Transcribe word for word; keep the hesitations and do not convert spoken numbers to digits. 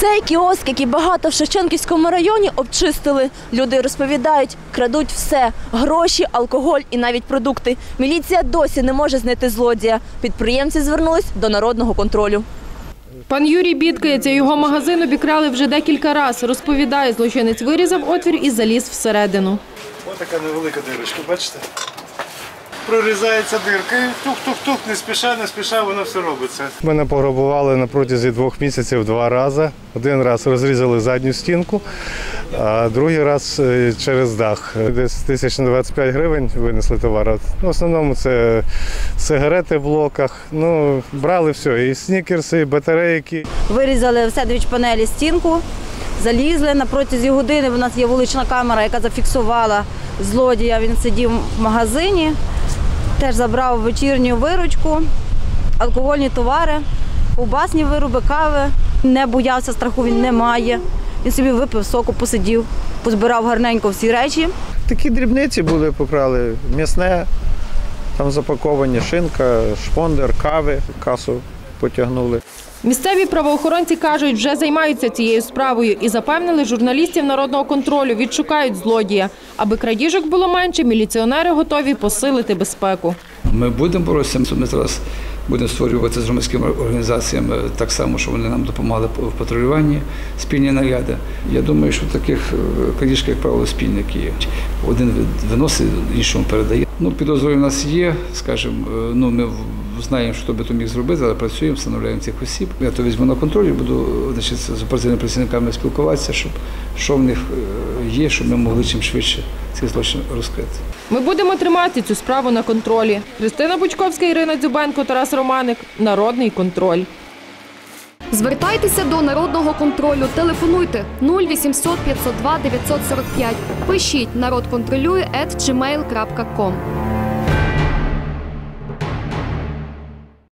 Цей кіоск, як і багато в Шевченківському районі, обчистили. Люди розповідають, крадуть все – гроші, алкоголь і навіть продукти. Міліція досі не може знайти злодія. Підприємці звернулись до народного контролю. Пан Юрій бідкається, його магазин обікрали вже декілька разів. Розповідає, злочинець вирізав отвір і заліз всередину. Ось така невелика дирочка, бачите? Прорізається дирка і тух-тух-тух, не спіша, не спіша, воно все робиться. Мене пограбували на протязі двох місяців два рази. Один раз розрізали задню стінку, а другий раз через дах. Десь тисяч на двадцять п'ять гривень винесли товар. В основному це сигарети в блоках. Ну, брали все, і снікерси, і батарейки. Вирізали в сендвіч-панелі стінку, залізли на протязі години. У нас є вулична камера, яка зафіксувала злодія. Він сидів в магазині. Теж забрав вечірню виручку, алкогольні товари, ковбасні вироби, кави. Не боявся, страху він не має. Він собі випив соку, посидів, позбирав гарненько всі речі. Такі дрібниці були, покрали, м'ясне, там запаковані шинка, шпондер, кави, касу потягнули. Місцеві правоохоронці кажуть, вже займаються цією справою і запевнили журналістів народного контролю, відшукають злодія. Аби крадіжок було менше, міліціонери готові посилити безпеку. Ми будемо боротися, ми зараз будемо створювати з громадськими організаціями так само, що вони нам допомагали в патрулюванні, спільні наряди. Я думаю, що таких крадіжок, як правило, спільники є. Один виносить, іншому передає. Ну, підозрювання в нас є, скажімо, ну, ми знаємо, що би то міг зробити, але працюємо, встановляємо цих осіб. Я то візьму на контроль і буду, значить, з оперативними працівниками спілкуватися, щоб що в них є, щоб ми могли чим швидше цей злочин розкрити. Ми будемо тримати цю справу на контролі. Христина Бучковська, Ірина Дзюбенко, Тарас Романик. Народний контроль. Звертайтеся до Народного контролю. Телефонуйте нуль вісімсот п'ятсот два дев'ятсот сорок п'ять. Пишіть «Народ контролює» ет джі мейл крапка ком.